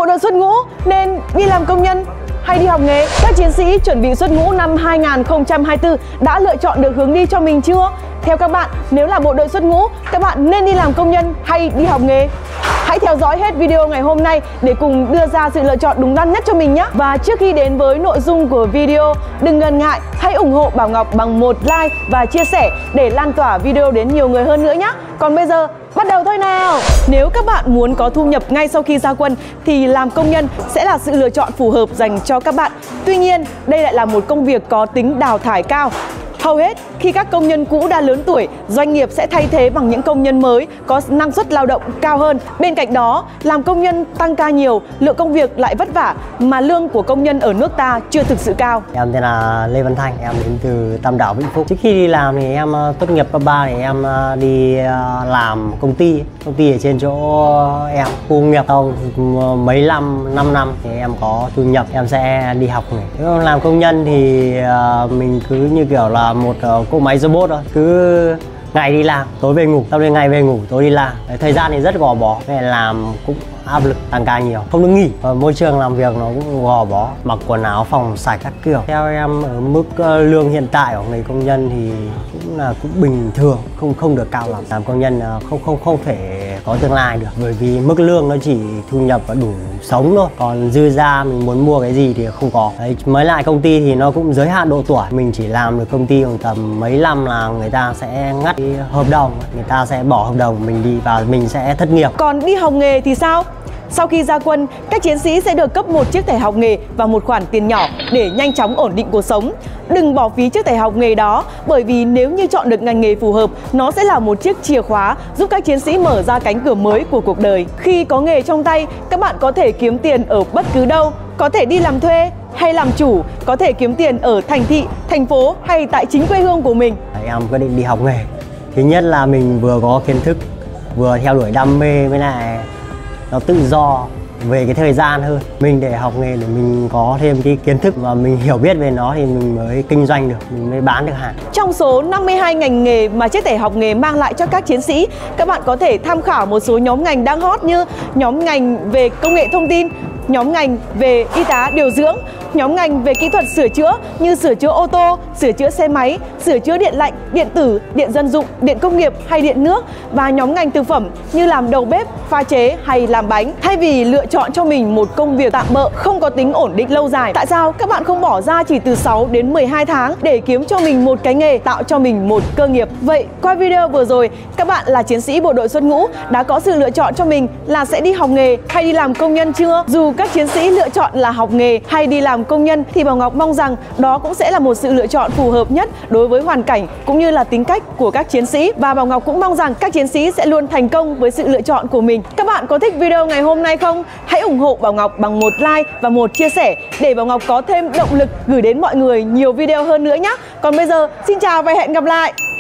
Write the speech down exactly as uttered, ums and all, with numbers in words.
bộ đội xuất ngũ nên đi làm công nhân hay đi học nghề? Các chiến sĩ chuẩn bị xuất ngũ năm hai nghìn không trăm hai mươi tư đã lựa chọn được hướng đi cho mình chưa? Theo các bạn, nếu là bộ đội xuất ngũ, các bạn nên đi làm công nhân hay đi học nghề? Hãy theo dõi hết video ngày hôm nay để cùng đưa ra sự lựa chọn đúng đắn nhất cho mình nhé. Và trước khi đến với nội dung của video, đừng ngần ngại, hãy ủng hộ Bảo Ngọc bằng một like và chia sẻ để lan tỏa video đến nhiều người hơn nữa nhé. Còn bây giờ, bắt đầu thôi nào! Nếu các bạn muốn có thu nhập ngay sau khi ra quân thì làm công nhân sẽ là sự lựa chọn phù hợp dành cho các bạn. Tuy nhiên, đây lại là một công việc có tính đào thải cao. Hầu hết khi các công nhân cũ đã lớn tuổi, doanh nghiệp sẽ thay thế bằng những công nhân mới có năng suất lao động cao hơn. Bên cạnh đó, làm công nhân tăng ca nhiều, lượng công việc lại vất vả mà lương của công nhân ở nước ta chưa thực sự cao. Em tên là Lê Văn Thanh, em đến từ Tam Đảo, Vĩnh Phúc. Trước khi đi làm thì em tốt nghiệp cấp ba thì em đi làm công ty, công ty ở trên chỗ em, khu công nghiệp. Sau mấy năm, năm năm thì em có thu nhập, em sẽ đi học này. Nếu làm công nhân thì mình cứ như kiểu là một cỗ máy robot thôi, cứ ngày đi làm, tối về ngủ, sau đến ngày về ngủ, tối đi làm. Đấy, thời gian thì rất gò bó, nên làm cũng áp lực, tăng ca nhiều, không được nghỉ. Và môi trường làm việc nó cũng gò bó, mặc quần áo phòng sạch các kiểu. Theo em ở mức lương hiện tại của người công nhân thì cũng là cũng bình thường, không không được cao lắm. Làm công nhân không không không thể có tương lai được, bởi vì mức lương nó chỉ thu nhập và đủ sống thôi, còn dư ra mình muốn mua cái gì thì không có. Đấy, mới lại công ty thì nó cũng giới hạn độ tuổi, mình chỉ làm được công ty khoảng tầm mấy năm là người ta sẽ ngắt hợp đồng, người ta sẽ bỏ hợp đồng mình đi và mình sẽ thất nghiệp. Còn đi học nghề thì sao? Sau khi ra quân, các chiến sĩ sẽ được cấp một chiếc thẻ học nghề và một khoản tiền nhỏ để nhanh chóng ổn định cuộc sống. Đừng bỏ phí chiếc thẻ học nghề đó, bởi vì nếu như chọn được ngành nghề phù hợp, nó sẽ là một chiếc chìa khóa giúp các chiến sĩ mở ra cánh cửa mới của cuộc đời. Khi có nghề trong tay, các bạn có thể kiếm tiền ở bất cứ đâu, có thể đi làm thuê hay làm chủ, có thể kiếm tiền ở thành thị, thành phố hay tại chính quê hương của mình. Em quyết định đi học nghề. Thứ nhất là mình vừa có kiến thức, vừa theo đuổi đam mê, với lại nó tự do về cái thời gian hơn. Mình để học nghề để mình có thêm cái kiến thức và mình hiểu biết về nó thì mình mới kinh doanh được, mình mới bán được hàng. Trong số năm mươi hai ngành nghề mà chiếc thẻ học nghề mang lại cho các chiến sĩ, các bạn có thể tham khảo một số nhóm ngành đang hot như nhóm ngành về công nghệ thông tin, nhóm ngành về y tá điều dưỡng, nhóm ngành về kỹ thuật sửa chữa như sửa chữa ô tô, sửa chữa xe máy, sửa chữa điện lạnh, điện tử, điện dân dụng, điện công nghiệp hay điện nước, và nhóm ngành thực phẩm như làm đầu bếp, pha chế hay làm bánh. Thay vì lựa chọn cho mình một công việc tạm bợ không có tính ổn định lâu dài, tại sao các bạn không bỏ ra chỉ từ sáu đến mười hai tháng để kiếm cho mình một cái nghề, tạo cho mình một cơ nghiệp? Vậy qua video vừa rồi, các bạn là chiến sĩ bộ đội xuất ngũ đã có sự lựa chọn cho mình là sẽ đi học nghề hay đi làm công nhân chưa? Dù các chiến sĩ lựa chọn là học nghề hay đi làm công nhân thì Bảo Ngọc mong rằng đó cũng sẽ là một sự lựa chọn phù hợp nhất đối với hoàn cảnh cũng như là tính cách của các chiến sĩ. Và Bảo Ngọc cũng mong rằng các chiến sĩ sẽ luôn thành công với sự lựa chọn của mình. Các bạn có thích video ngày hôm nay không? Hãy ủng hộ Bảo Ngọc bằng một like và một chia sẻ để Bảo Ngọc có thêm động lực gửi đến mọi người nhiều video hơn nữa nhé. Còn bây giờ, xin chào và hẹn gặp lại!